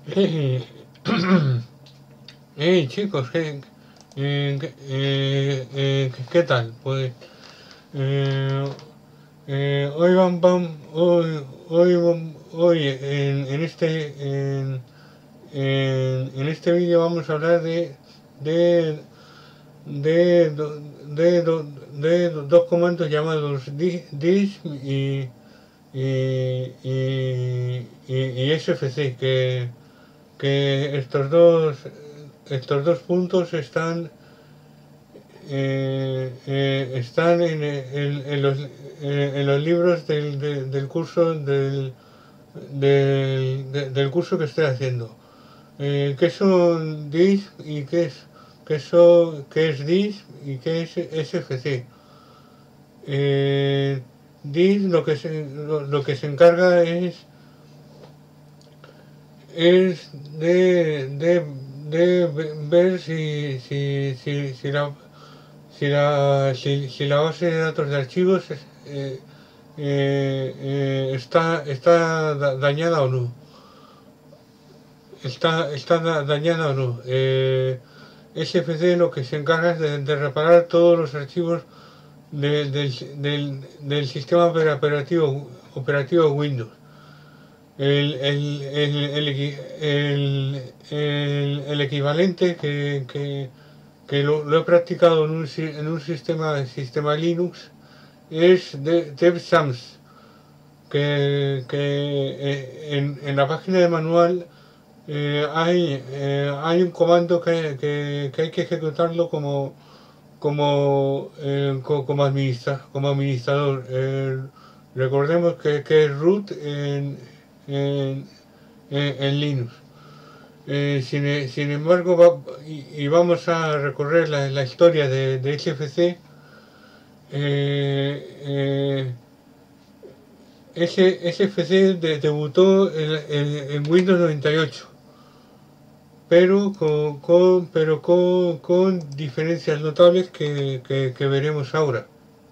Hey, hey, chicos, ¿qué tal? Pues eh, hoy hoy en este vídeo vamos a hablar de, de, do- de dos comandos llamados dis y sfc que estos dos puntos están en los libros del curso del curso que estoy haciendo. ¿Qué son DIS y qué es DIS y qué es SFC? DIS lo que se encarga es de ver si la base de datos de archivos está dañada o no. Está dañada o no. SFC lo que se encarga es de reparar todos los archivos del sistema operativo Windows. El equivalente que lo he practicado en un sistema Linux es DevSams, en la página de manual hay un comando que hay que ejecutarlo como administrador. Recordemos que es root en, en Linux. Sin embargo, y vamos a recorrer la historia de SFC. eh, eh, SFC debutó en Windows 98, pero con diferencias notables que veremos ahora.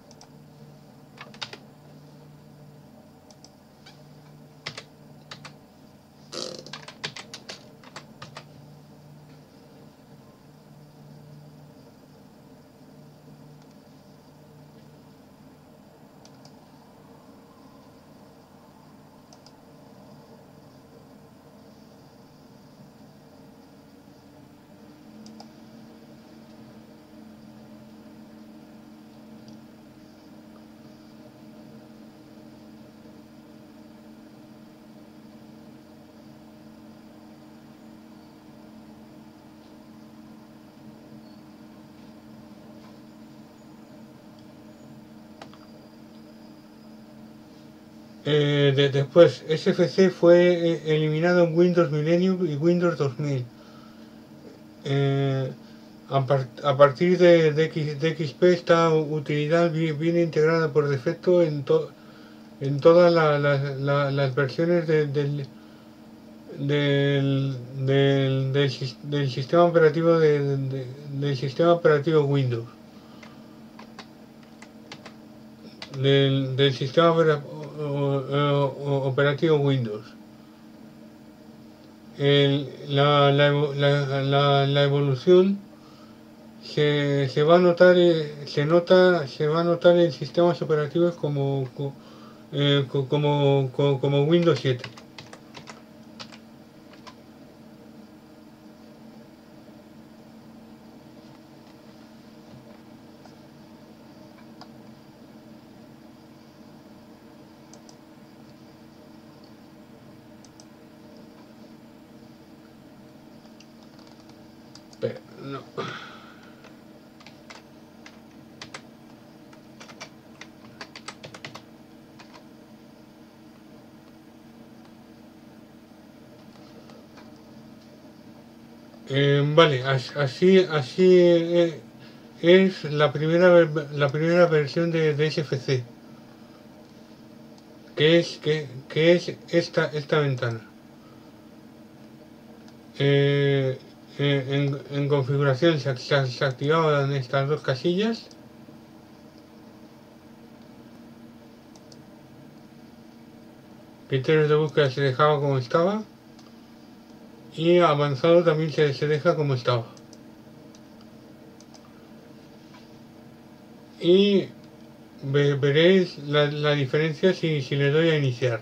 Después, SFC fue eliminado en Windows Millennium y Windows 2000. Eh, a partir de XP esta utilidad viene integrada por defecto en todas las versiones del sistema operativo del sistema operativo Windows, del sistema operativo Windows. La evolución se va a notar, se va a notar en sistemas operativos como Windows 7. Pero, no. Vale, así es la primera versión de SFC, que es esta ventana. Eh, en configuración se activaban estas dos casillas. Criterios de búsqueda se dejaba como estaba. y avanzado también se deja como estaba. Y veréis la diferencia si le doy a iniciar.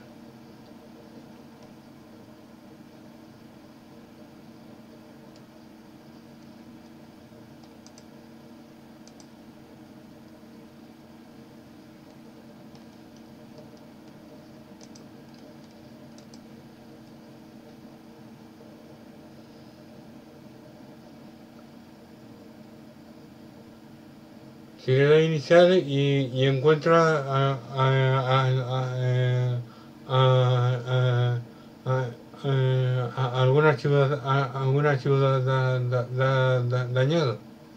Si le doy a iniciar y encuentra algún archivo dañado.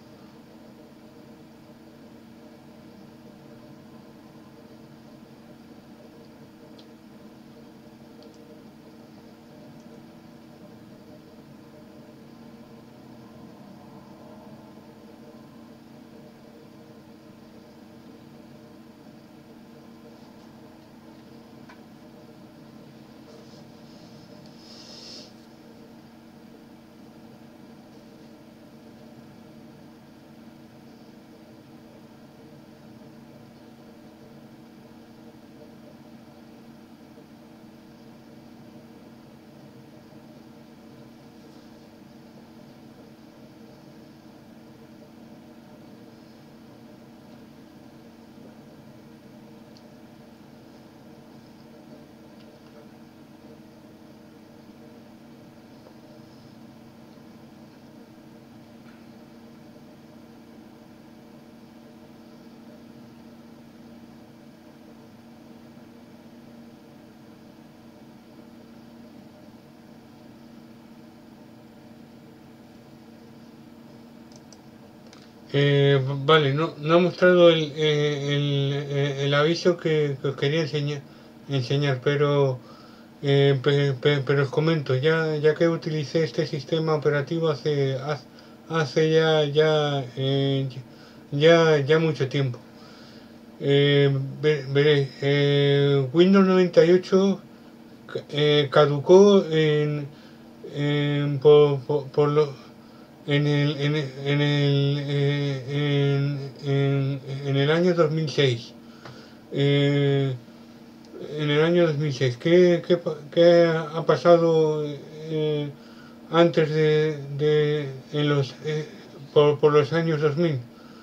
Vale, no ha mostrado el aviso que os quería enseñar, pero pero os comento, ya que utilicé este sistema operativo hace ya mucho tiempo. Veréis, Windows 98 caducó por en el año 2006. En el año 2006. ¿Qué ha pasado antes en por los años 2000?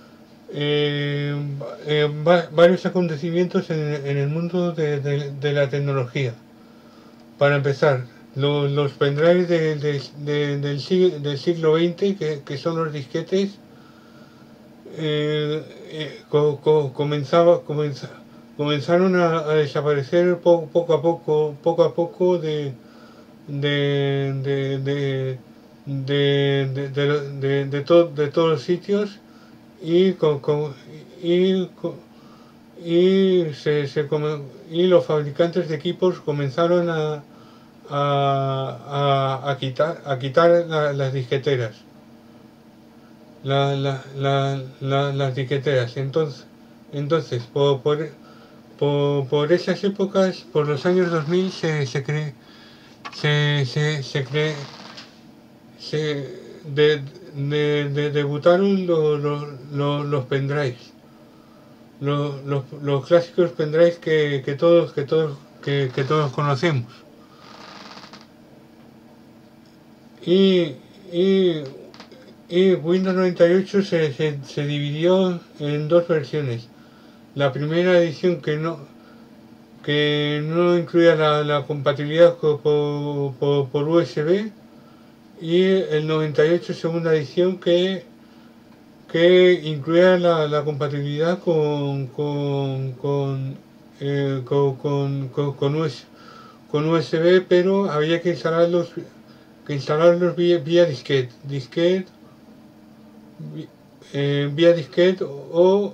Varios acontecimientos en el mundo de la tecnología. Para empezar, los pendrives del siglo XX, que son los disquetes, comenzaron a desaparecer poco a poco de todos los sitios y y los fabricantes de equipos comenzaron a quitar las disqueteras. Las disqueteras. Entonces por esas épocas, por los años 2000, debutaron los pendrives, los clásicos pendrives que todos conocemos. Y Windows 98 se dividió en dos versiones. La primera edición que no incluía la compatibilidad por USB, y el 98 segunda edición que incluía la compatibilidad con USB, pero había que instalarlos vía disquete, vía disquete o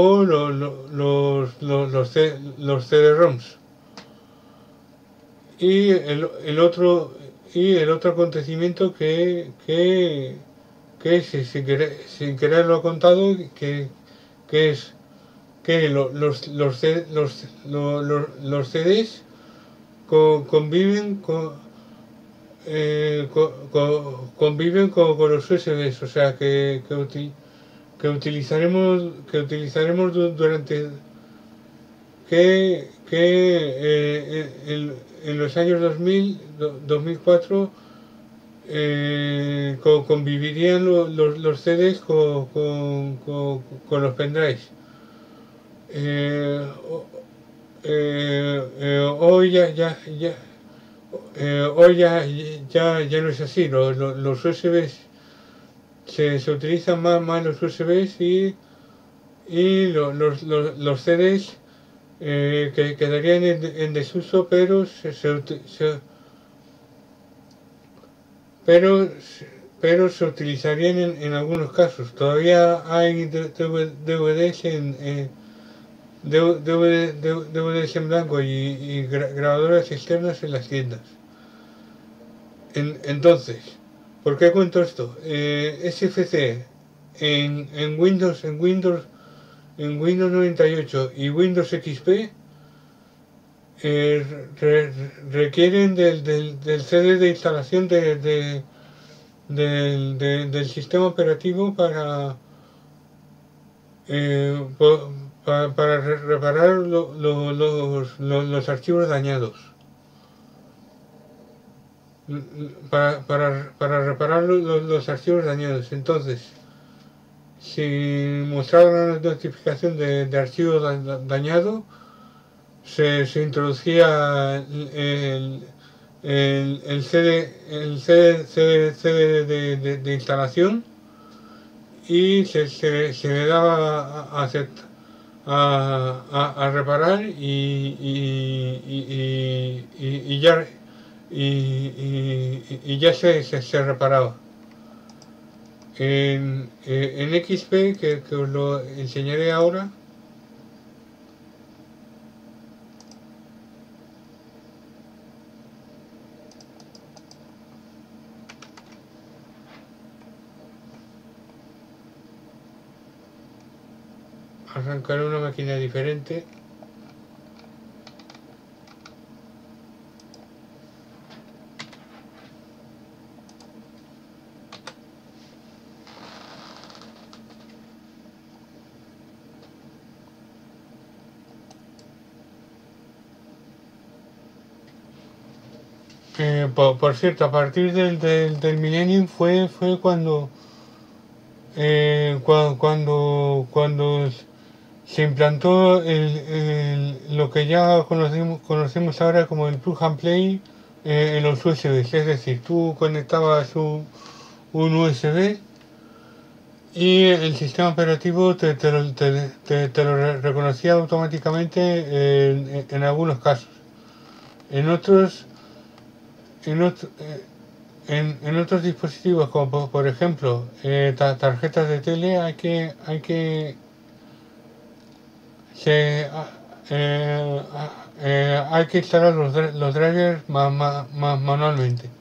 los CD-ROMs. Y el otro acontecimiento que sin querer lo he contado, que es que los CDs conviven conviven con los USBs, o sea que utilizaremos durante en los años 2004 convivirían los CDs con los pendrives. Eh, Hoy ya no es así. Los USBs se utilizan más los USBs y los CDs que quedarían en desuso, pero, se utilizarían en algunos casos. Todavía hay DVDs DVDs en blanco y grabadoras externas en las tiendas. Entonces, ¿por qué cuento esto? SFC en Windows 98 y Windows XP requieren del CD de instalación del sistema operativo para reparar los archivos dañados. Para reparar los archivos dañados. Entonces, si mostraba una notificación de archivo dañado, se introducía el CD de instalación y se le daba a reparar y ya se reparaba. En XP, que os lo enseñaré ahora, arrancaré una máquina diferente. Por cierto, a partir del Millennium fue cuando se implantó lo que ya conocemos ahora como el plug and play en los USBs. Es decir, tú conectabas un USB y el sistema operativo te lo reconocía automáticamente en algunos casos. En otros, en, ot- en otros dispositivos, como por ejemplo tarjetas de tele, se, hay que instalar los drivers manualmente.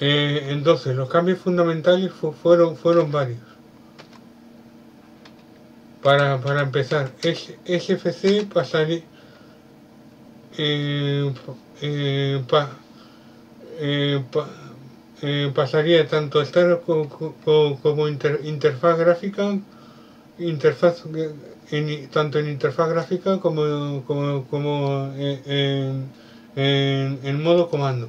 Entonces, los cambios fundamentales fueron varios. Para empezar, SFC pasaría, pa- pa- pasaría tanto a estar como interfaz gráfica, interfaz tanto en interfaz gráfica como en modo comando.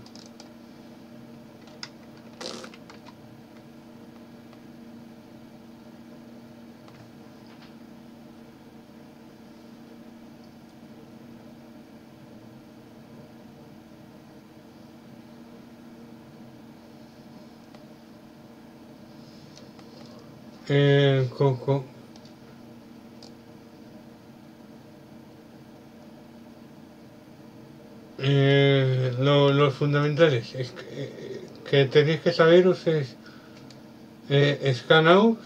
Eh, con, con- los fundamentales que tenéis que saberos es Scan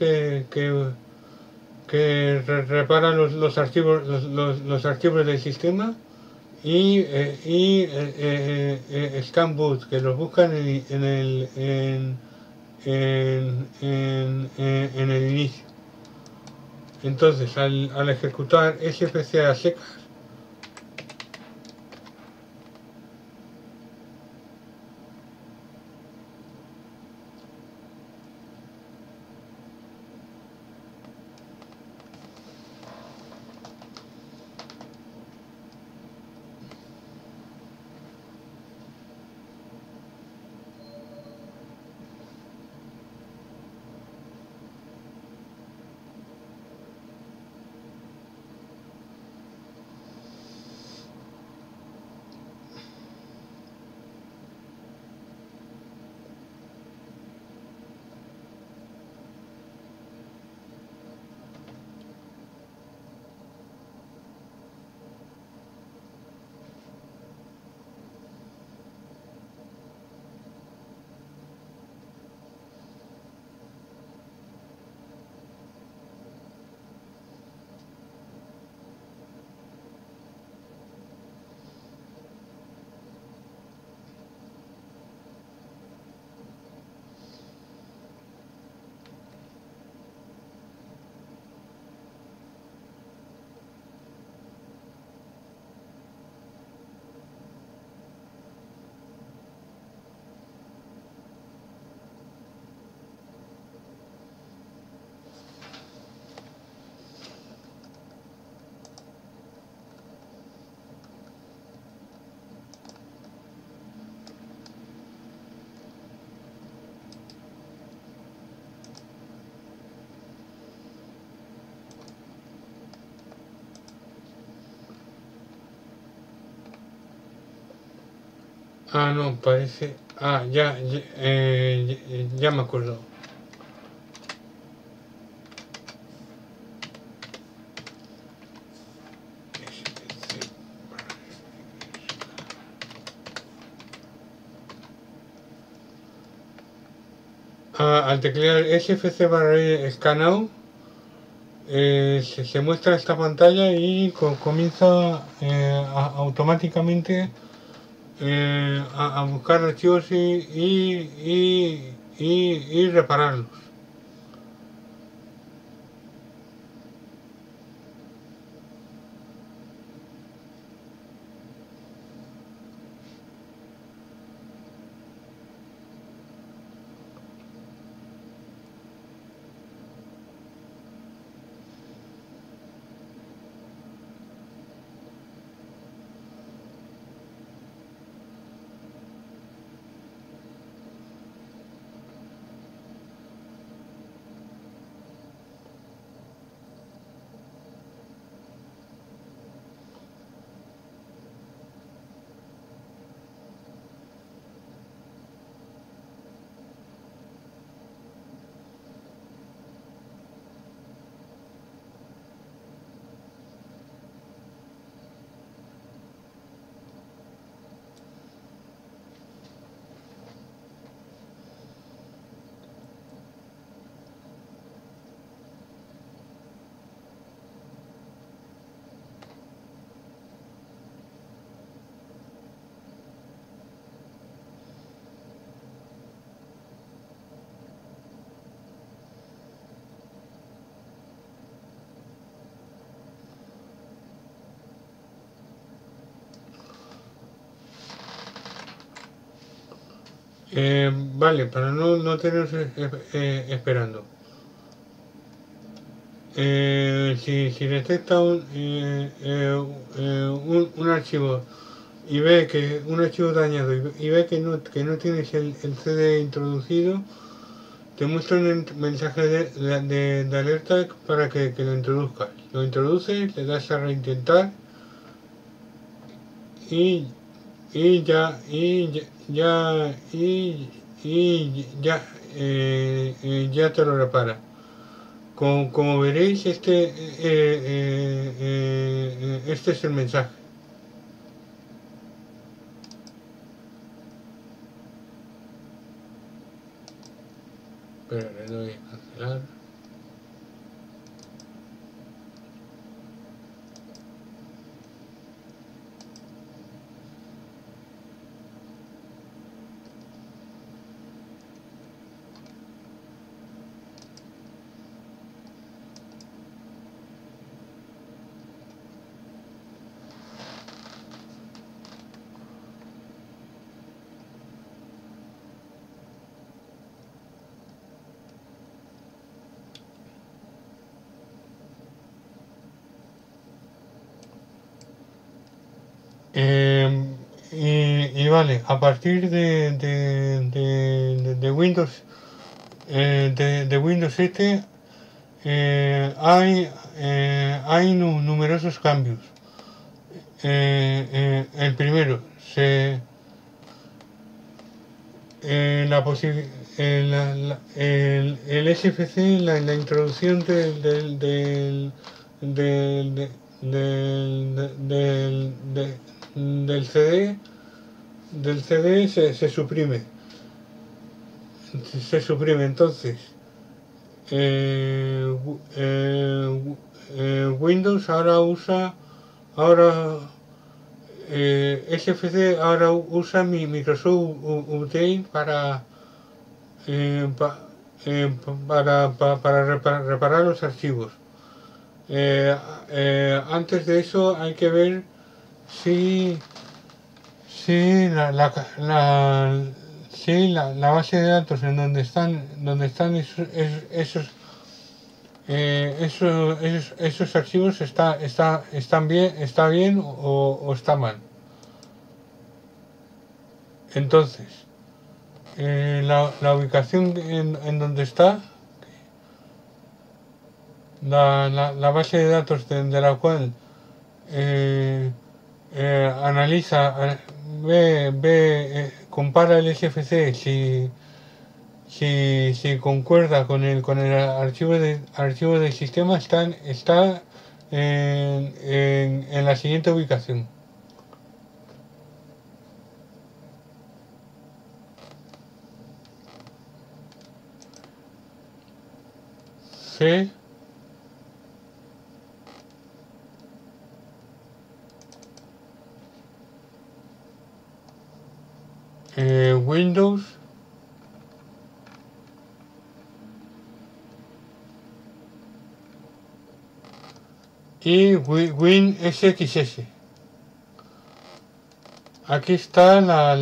que repara los archivos los archivos del sistema y Scan Boot que los buscan en el inicio. Entonces al ejecutar SFC a secas. Ah, no, parece. Ah, ya me acuerdo. Al teclear SFC barra Scan se muestra esta pantalla y comienza automáticamente a buscar archivos y repararlos. Vale, para no teneros esperando. Si detecta un archivo y ve que un archivo dañado y ve que no tienes el CD introducido, te muestra un mensaje de alerta para que lo introduzcas. Lo introduces, le das a reintentar y ya ya te lo repara. Como veréis, este es el mensaje. Pero le doy a cancelar. Y vale, a partir de Windows de Windows 7 hay numerosos cambios. El primero, la el SFC, la introducción del, del CD se suprime. Entonces eh, Windows ahora SFC ahora usa mi Microsoft Update eh, pa- para reparar los archivos. Antes de eso hay que ver si sí, sí, la base de datos en donde están esos archivos está bien o está mal. Entonces, la ubicación en donde está, la base de datos de la cual analiza, compara el SFC si concuerda con el archivo del sistema, está en la siguiente ubicación. C Windows y WinSXS. Aquí está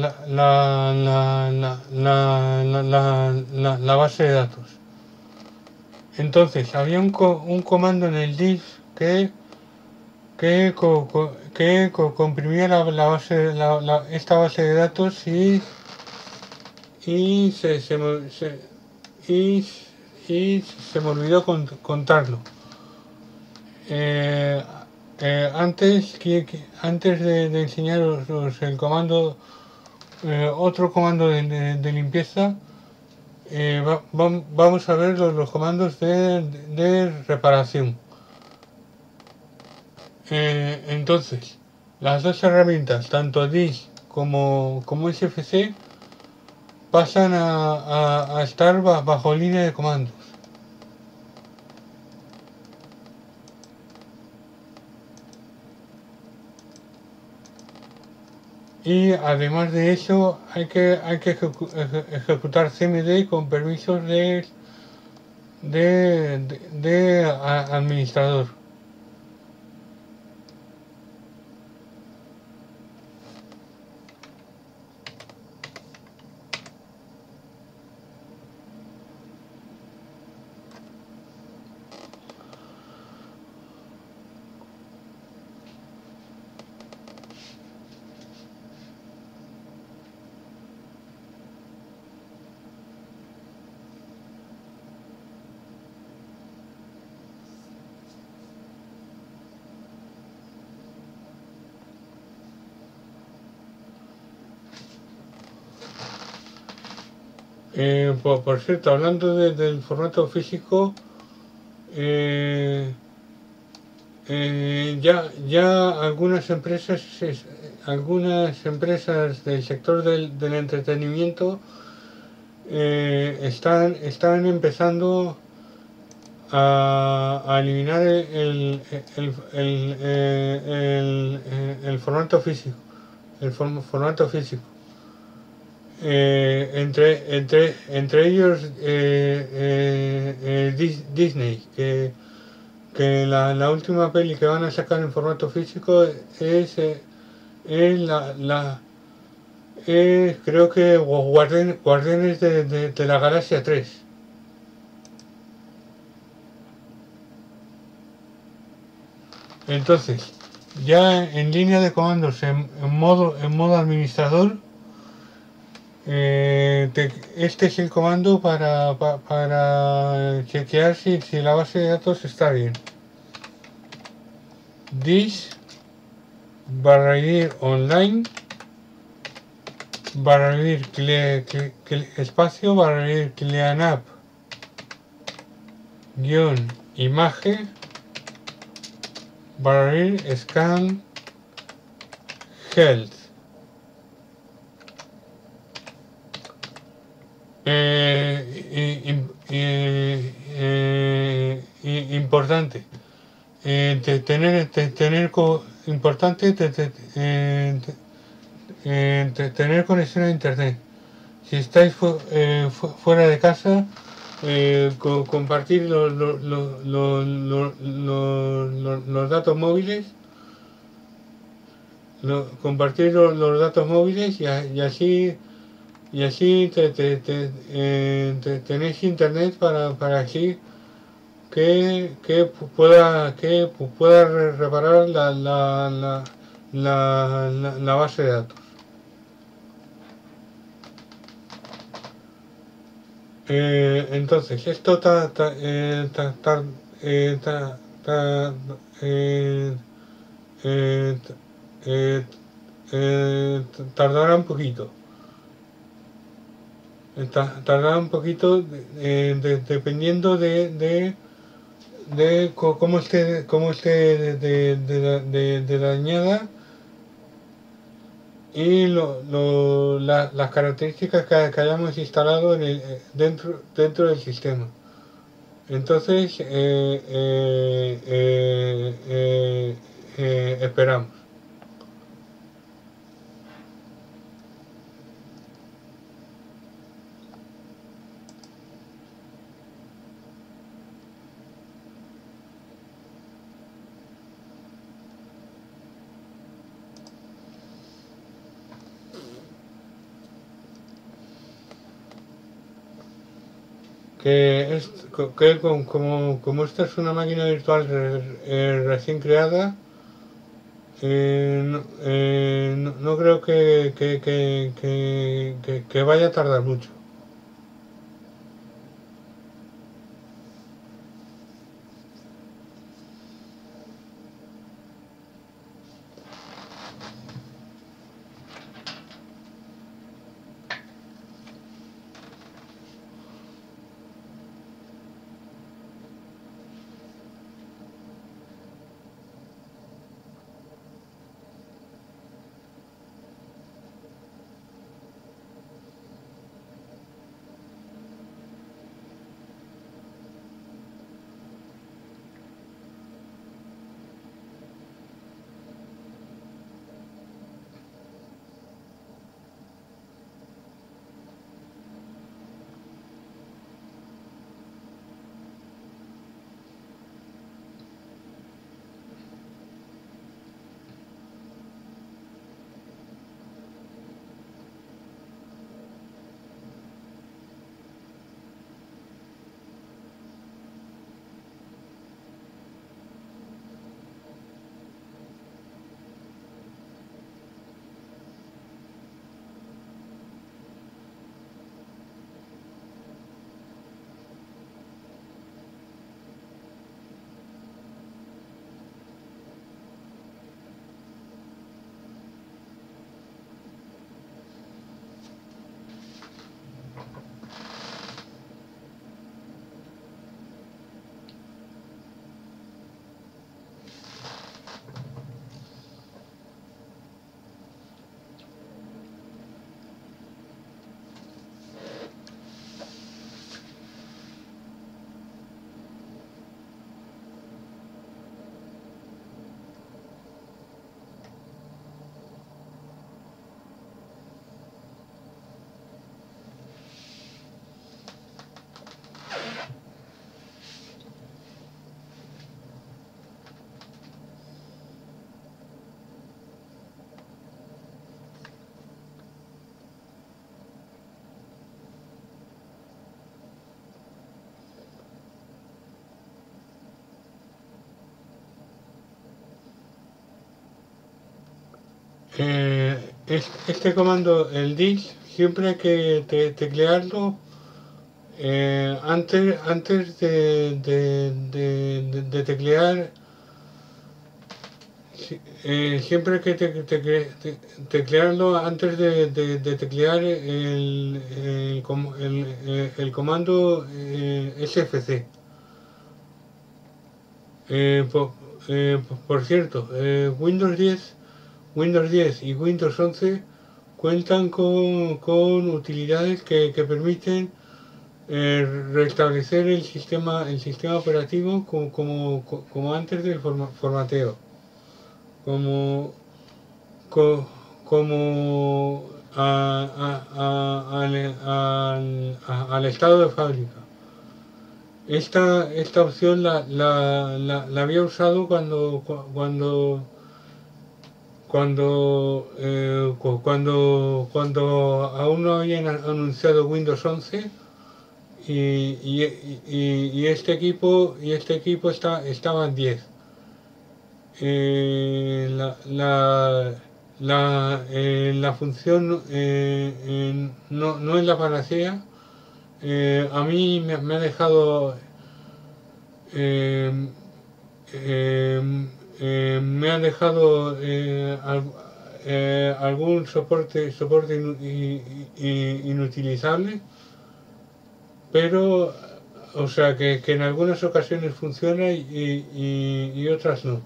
la base de datos. Entonces, había un comando en el disk que comprimía esta base de datos y y, se me olvidó contarlo. Eh, antes de enseñaros el comando, otro comando de limpieza, vamos a ver los comandos de reparación. Entonces, las dos herramientas, tanto DIS como SFC, pasan a estar bajo línea de comandos. Y además de eso hay que ejecutar CMD con permisos de administrador. Por cierto, hablando del formato físico, eh, ya algunas empresas del sector del entretenimiento están empezando a eliminar el formato físico, formato físico. Entre ellos Disney, que la última peli que van a sacar en formato físico es creo que Guardianes de la Galaxia 3. Entonces, ya en línea de comandos, en modo administrador, este es el comando para chequear si la base de datos está bien. This /online espacio /cleanup --imagen /scan health. Importante importante tener conexión a internet. Si estáis fuera de casa, compartir los datos móviles, compartir los datos móviles y así tenéis internet para así que pueda reparar la base de datos. Entonces, esto tardará un poquito. Tardará un poquito dependiendo de cómo esté de dañada y las características que hayamos instalado dentro del sistema. Entonces, esperamos. Que como esta es una máquina virtual recién creada, no creo que vaya a tardar mucho. Este comando, el dis, siempre hay que teclearlo antes de teclear. Siempre hay que teclearlo antes de teclear el comando sfc. Eh, por, por cierto, Windows 10 y Windows 11 cuentan con utilidades que permiten restablecer el sistema operativo como antes del formateo, como, co- como al estado de fábrica. Esta opción la había usado cuando aún no habían anunciado Windows 11 y este equipo estaba en 10. La función no es la panacea. A mí me ha dejado eh, me ha dejado algún soporte inutilizable, pero o sea que en algunas ocasiones funciona y otras no.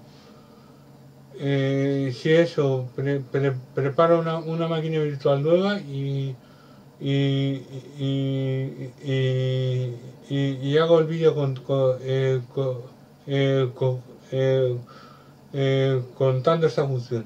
Si eso, prepara una máquina virtual nueva y, y, y, y hago el vídeo eh, con- eh, contando esta función.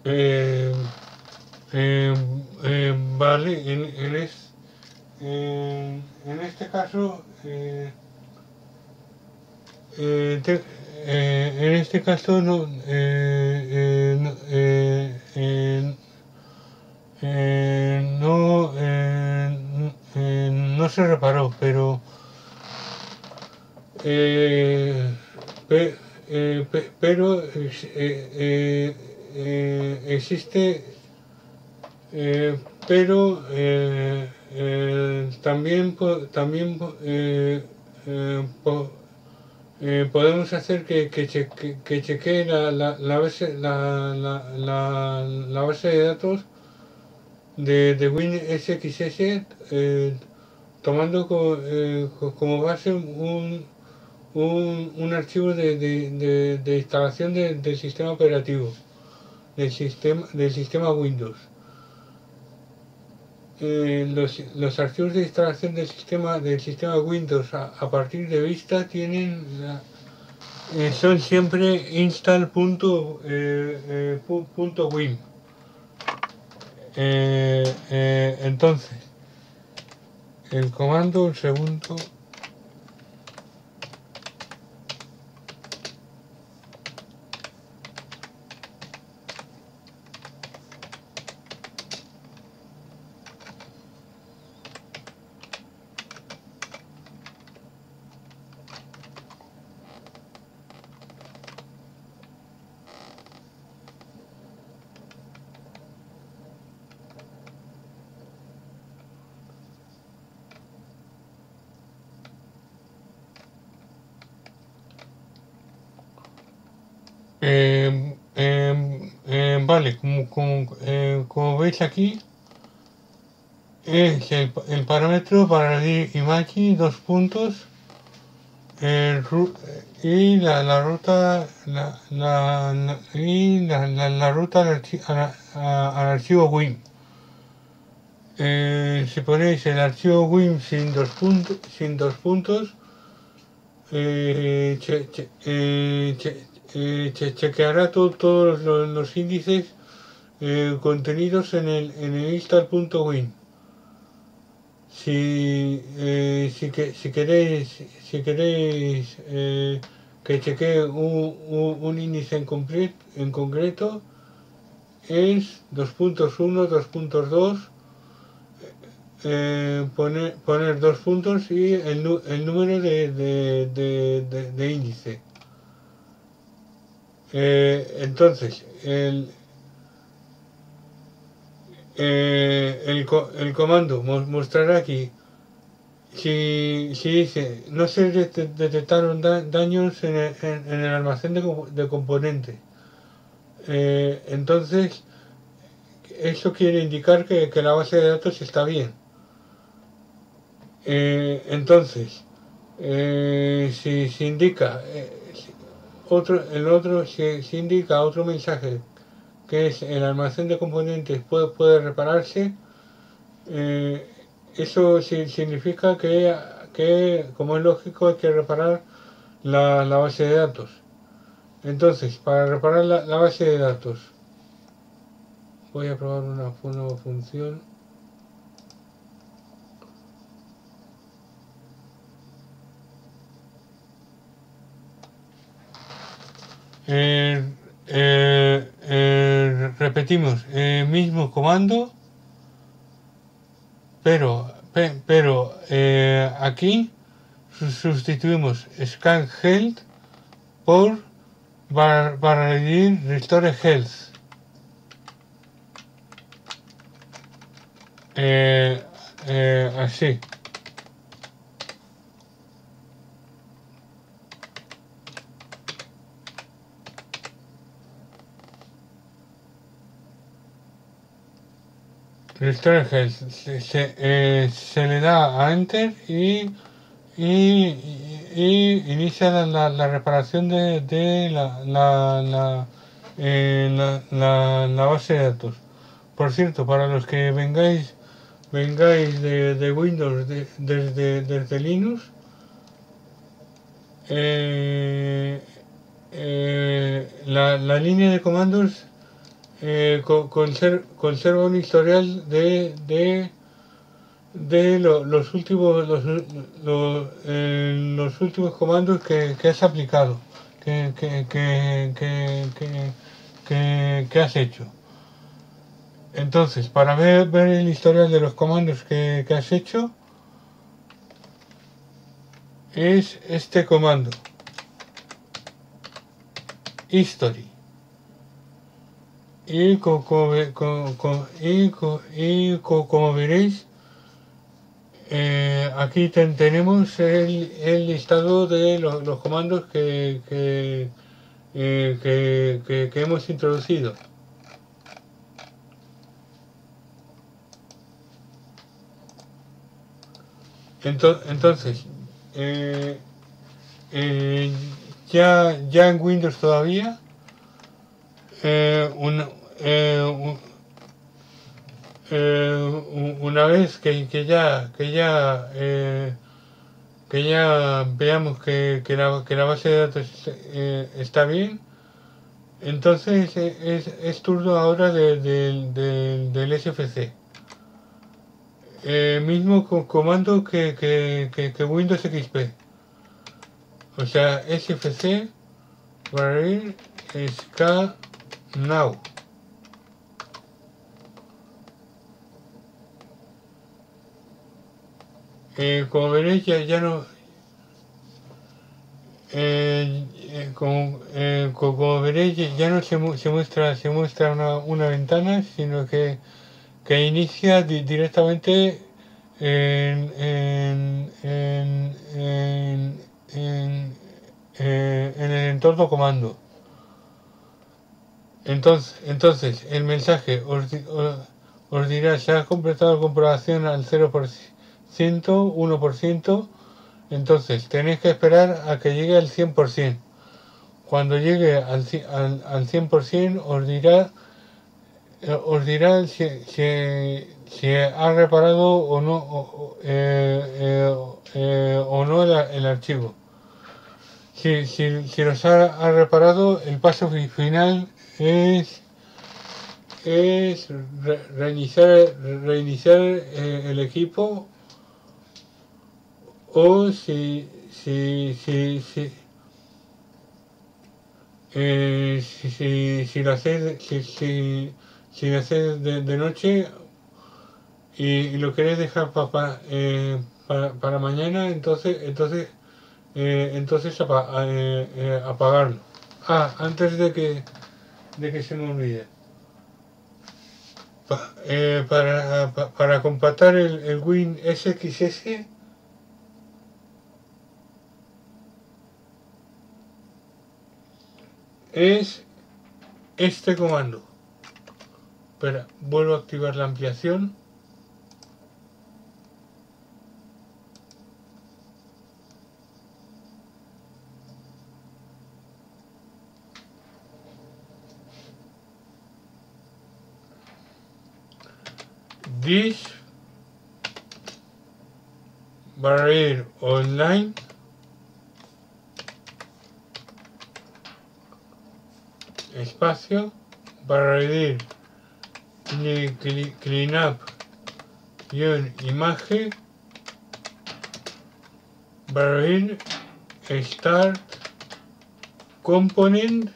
Eh, vale, en este caso, en este caso no se reparó, pero pe- pero existe, pero también podemos hacer que chequee la base de datos de WinSXS, tomando como base un archivo de instalación del sistema operativo, del sistema Windows. Los archivos de instalación del sistema Windows a partir de Vista tienen son siempre install.win. Entonces, el comando, un segundo. Vale, como veis aquí, es el parámetro para Imagi, dos puntos, y la ruta la ruta al archivo Win. Si ponéis el archivo Win sin dos puntos, chequeará todos los índices contenidos en el install.win. Si queréis que chequee un índice en concreto, es 2.1, 2.2, poner dos puntos y el número de índice. Entonces, el comando mostrará aquí si dice no se detectaron daños en el almacén de componentes. Entonces, eso quiere indicar que la base de datos está bien. Entonces, si indica si indica otro mensaje que es el almacén de componentes puede repararse, eso significa que, como es lógico, hay que reparar la base de datos. Entonces, para reparar la base de datos, voy a probar una nueva función. Repetimos el mismo comando, pero aquí sustituimos scan health por restore health. Así. Restore health. Se le da a enter y inicia la reparación de la base de datos. Por cierto, para los que vengáis de Windows desde Linux, la línea de comandos conserva un historial de los últimos los últimos comandos que has aplicado, que has hecho. Entonces, para ver el historial de los comandos que has hecho, es este comando, history. Y como veréis, aquí tenemos el listado de los comandos que hemos introducido. Entonces, ya en Windows todavía, una vez que ya veamos que la base de datos está bien, entonces es turno ahora del SFC. Mismo comando que Windows XP. O sea, SFC barril scan now. Como veréis ya no como veréis ya no se muestra una ventana, sino que inicia directamente en el entorno comando. Entonces el mensaje os dirá: se ha completado la comprobación al 0%, 1%. Entonces tenéis que esperar a que llegue al 100%. Cuando llegue al 100% os dirá si ha reparado o no el archivo. Si los ha reparado, el paso final es reiniciar el equipo, o si lo hacéis de noche y lo queréis dejar para mañana, entonces apagarlo. Antes de que se me olvide, para completar el Win SXS, es este comando. Espera, vuelvo a activar la ampliación. This barril online espacio barril cleanup imagen barril start component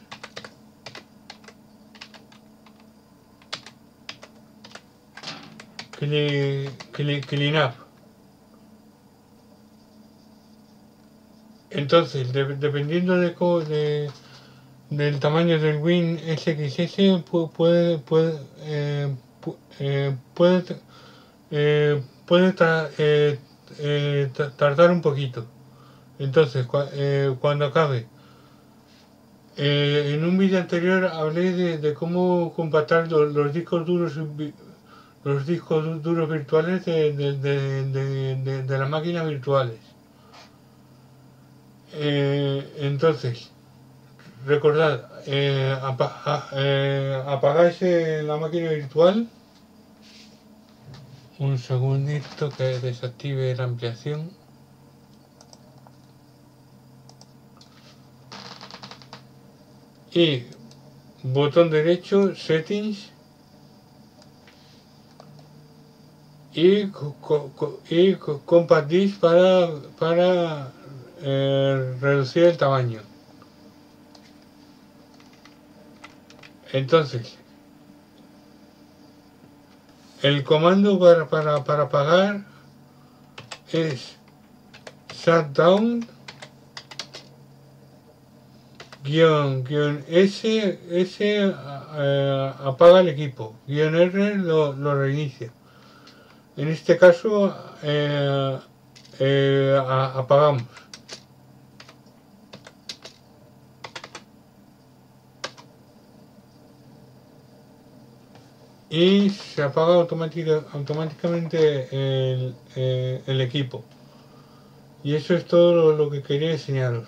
cleanup. Entonces, dependiendo del tamaño del Win SXS, puede tardar un poquito. Entonces, cuando acabe, en un vídeo anterior hablé de cómo compactar los discos duros virtuales de las máquinas virtuales. Entonces, recordad, apagáis la máquina virtual. Un segundito que desactive la ampliación. Y botón derecho, settings, y compact disc para reducir el tamaño. Entonces, el comando para apagar es shutdown -S apaga el equipo, -R lo reinicia. En este caso apagamos. Y se apaga automáticamente el equipo. Y eso es todo lo que quería enseñaros.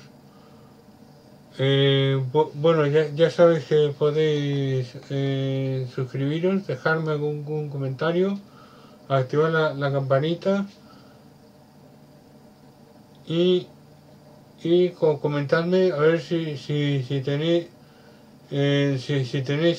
Bueno, ya sabéis que podéis suscribiros, dejarme algún comentario, activar la campanita y comentadme a ver si tenéis si tenéis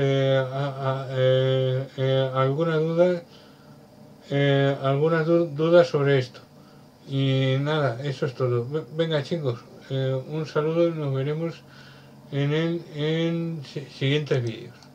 algunas dudas sobre esto. Y nada, eso es todo. Venga chicos, un saludo y nos veremos en siguientes vídeos.